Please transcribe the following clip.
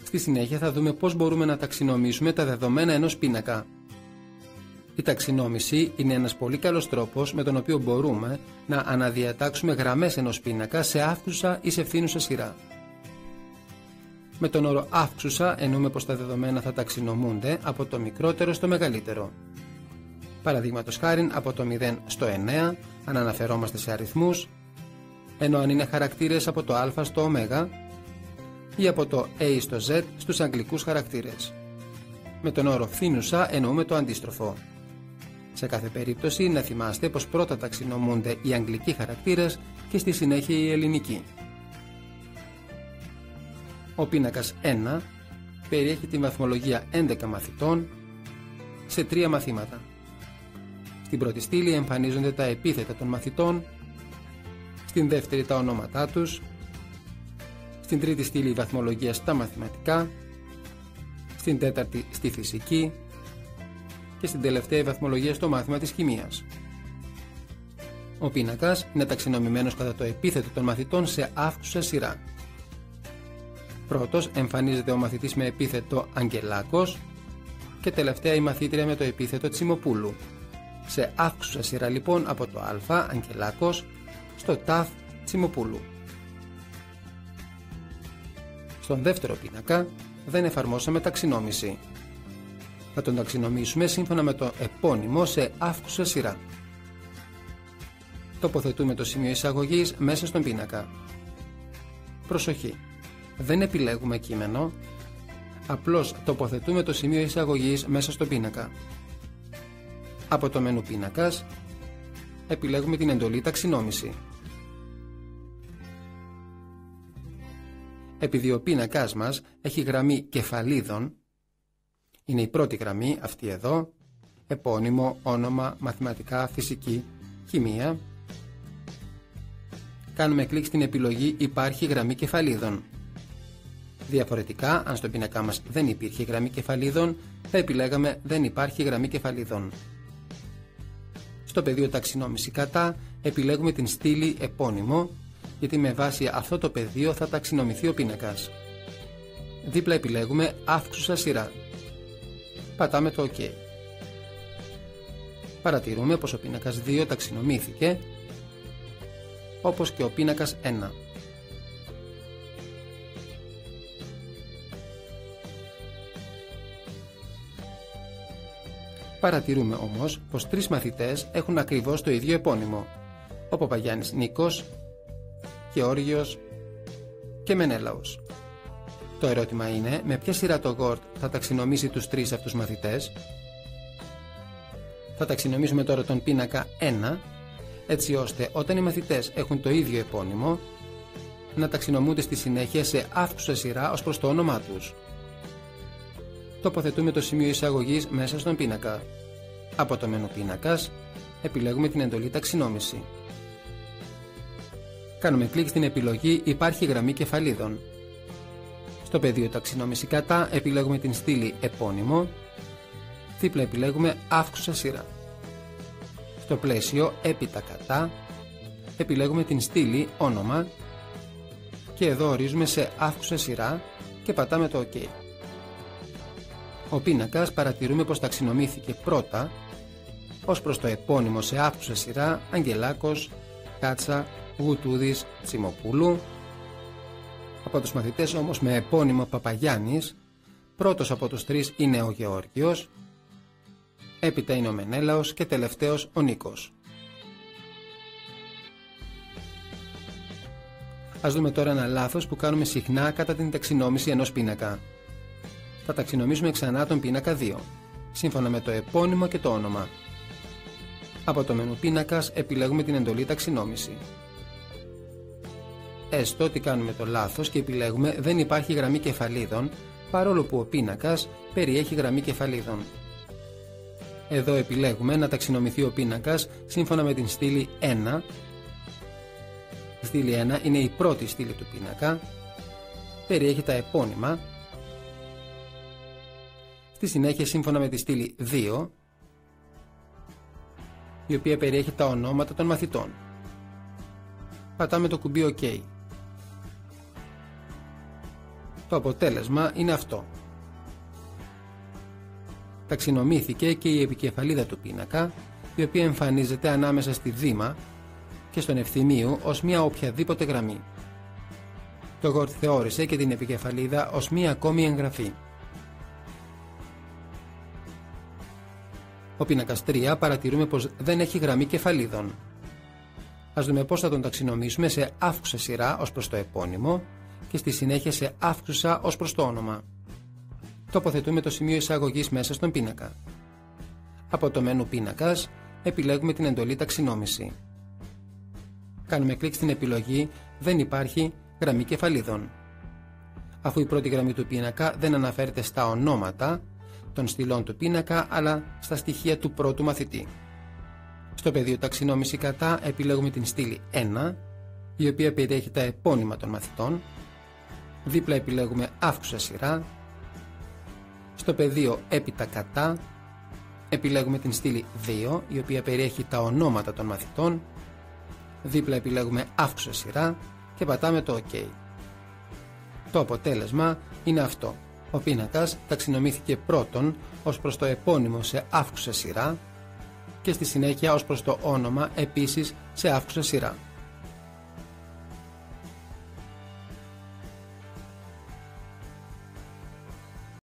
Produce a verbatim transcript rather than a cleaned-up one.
Στη συνέχεια θα δούμε πώς μπορούμε να ταξινομήσουμε τα δεδομένα ενός πίνακα. Η ταξινόμηση είναι ένας πολύ καλός τρόπος με τον οποίο μπορούμε να αναδιατάξουμε γραμμές ενός πίνακα σε αύξουσα ή σε φθήνουσα σειρά. Με τον όρο αύξουσα εννοούμε πως τα δεδομένα θα ταξινομούνται από το μικρότερο στο μεγαλύτερο. Παραδείγματος χάριν από το μηδέν στο εννέα, αν αναφερόμαστε σε αριθμούς, ενώ αν είναι χαρακτήρες από το α στο ω, ή από το A στο Z στους αγγλικούς χαρακτήρες. Με τον όρο φθήνουσα εννοούμε το αντίστροφο. Σε κάθε περίπτωση να θυμάστε πως πρώτα ταξινομούνται οι αγγλικοί χαρακτήρες και στη συνέχεια οι ελληνικοί. Ο πίνακας ένα περιέχει την βαθμολογία έντεκα μαθητών σε τρία μαθήματα. Στην πρώτη στήλη εμφανίζονται τα επίθετα των μαθητών, στην δεύτερη τα ονόματά τους, στην τρίτη στήλη η βαθμολογία στα μαθηματικά, στην τέταρτη στη φυσική και στην τελευταία η βαθμολογία στο μάθημα της χημείας. Ο πίνακας είναι ταξινομημένος κατά το επίθετο των μαθητών σε αύξουσα σειρά. Πρώτος εμφανίζεται ο μαθητής με επίθετο Αγγελάκος και τελευταία η μαθήτρια με το επίθετο Τσιμοπούλου. Σε αύξουσα σειρά λοιπόν από το α Αγγελάκος στο τ Τσιμοπούλου. Στον δεύτερο πίνακα δεν εφαρμόσαμε ταξινόμηση. Θα τον ταξινομήσουμε σύμφωνα με το επώνυμο σε αύξουσα σειρά. Τοποθετούμε το σημείο εισαγωγής μέσα στον πίνακα. Προσοχή! Δεν επιλέγουμε κείμενο, απλώς τοποθετούμε το σημείο εισαγωγής μέσα στον πίνακα. Από το μενού πίνακας επιλέγουμε την εντολή ταξινόμηση. Επειδή ο πίνακας μας έχει γραμμή κεφαλίδων, είναι η πρώτη γραμμή αυτή εδώ, επώνυμο, όνομα, μαθηματικά, φυσική, χημεία, κάνουμε κλικ στην επιλογή υπάρχει γραμμή κεφαλίδων. Διαφορετικά, αν στον πίνακά μας δεν υπήρχε γραμμή κεφαλίδων, θα επιλέγαμε δεν υπάρχει γραμμή κεφαλίδων. Στο πεδίο ταξινόμηση κατά επιλέγουμε την στήλη επώνυμο, γιατί με βάση αυτό το πεδίο θα ταξινομηθεί ο πίνακας. Δίπλα επιλέγουμε αύξουσα σειρά. Πατάμε το OK. Παρατηρούμε πως ο πίνακας δύο ταξινομήθηκε, όπως και ο πίνακας ένα. Παρατηρούμε όμως πως τρεις μαθητές έχουν ακριβώς το ίδιο επώνυμο. Ο Παπαγιάννης Νίκος, Γεώργιος και Μενέλαος. Το ερώτημα είναι με ποια σειρά το Word θα ταξινομήσει τους τρεις αυτούς μαθητές. Θα ταξινομήσουμε τώρα τον πίνακα ένα, έτσι ώστε όταν οι μαθητές έχουν το ίδιο επώνυμο, να ταξινομούνται στη συνέχεια σε αύξουσα σειρά ως προς το όνομά τους. Τοποθετούμε το σημείο εισαγωγής μέσα στον πίνακα. Από το μενού πίνακας επιλέγουμε την εντολή ταξινόμηση. Κάνουμε κλικ στην επιλογή υπάρχει γραμμή κεφαλίδων. Στο πεδίο ταξινόμηση κατά επιλέγουμε την στήλη επώνυμο, δίπλα επιλέγουμε αύξουσα σειρά. Στο πλαίσιο έπειτα κατά επιλέγουμε την στήλη όνομα και εδώ ορίζουμε σε αύξουσα σειρά και πατάμε το OK. Ο πίνακας παρατηρούμε πως ταξινομήθηκε πρώτα ως προς το επώνυμο σε αύξουσα σειρά Αγγελάκος, Κάτσα, Γουτούδης, Τσιμοπούλου. Από τους μαθητές όμως με επώνυμο Παπαγιάννης, πρώτος από τους τρεις είναι ο Γεώργιος, έπειτα είναι ο Μενέλαος και τελευταίος ο Νίκος. Ας δούμε τώρα ένα λάθος που κάνουμε συχνά κατά την ταξινόμηση ενός πίνακα. Θα ταξινομήσουμε ξανά τον πίνακα δύο, σύμφωνα με το επώνυμο και το όνομα. Από το μενού πίνακας επιλέγουμε την εντολή ταξινόμηση. Έστω ότι κάνουμε το λάθος και επιλέγουμε δεν υπάρχει γραμμή κεφαλίδων, παρόλο που ο πίνακας περιέχει γραμμή κεφαλίδων. Εδώ επιλέγουμε να ταξινομηθεί ο πίνακας σύμφωνα με την στήλη ένα. Η στήλη ένα είναι η πρώτη στήλη του πίνακα, περιέχει τα επώνυμα. Στη συνέχεια σύμφωνα με τη στήλη δύο, η οποία περιέχει τα ονόματα των μαθητών. Πατάμε το κουμπί OK. Το αποτέλεσμα είναι αυτό. Ταξινομήθηκε και η επικεφαλίδα του πίνακα, η οποία εμφανίζεται ανάμεσα στη δήμα και στον ευθυμίου ως μια οποιαδήποτε γραμμή. Το Word θεώρησε και την επικεφαλίδα ως μια ακόμη εγγραφή. Ο πίνακας τρία παρατηρούμε πως δεν έχει γραμμή κεφαλίδων. Ας δούμε πώς θα τον ταξινομήσουμε σε αύξουσα σειρά ως προς το επώνυμο και στη συνέχεια σε αύξουσα ως προς το όνομα. Τοποθετούμε το σημείο εισαγωγής μέσα στον πίνακα. Από το μενού πίνακας επιλέγουμε την εντολή ταξινόμηση. Κάνουμε κλικ στην επιλογή «Δεν υπάρχει γραμμή κεφαλίδων». Αφού η πρώτη γραμμή του πίνακα δεν αναφέρεται στα ονόματα των στυλών του πίνακα, αλλά στα στοιχεία του πρώτου μαθητή. Στο πεδίο ταξινόμηση κατά επιλέγουμε την στήλη ένα, η οποία περιέχει τα επώνυμα των μαθητών. Δίπλα επιλέγουμε αύξουσα σειρά. Στο πεδίο έπειτα κατά επιλέγουμε την στήλη δύο, η οποία περιέχει τα ονόματα των μαθητών. Δίπλα επιλέγουμε αύξουσα σειρά και πατάμε το OK. Το αποτέλεσμα είναι αυτό. Ο πίνακας ταξινομήθηκε πρώτον ως προς το επώνυμο σε αύξουσα σειρά και στη συνέχεια ως προς το όνομα επίσης σε αύξουσα σειρά.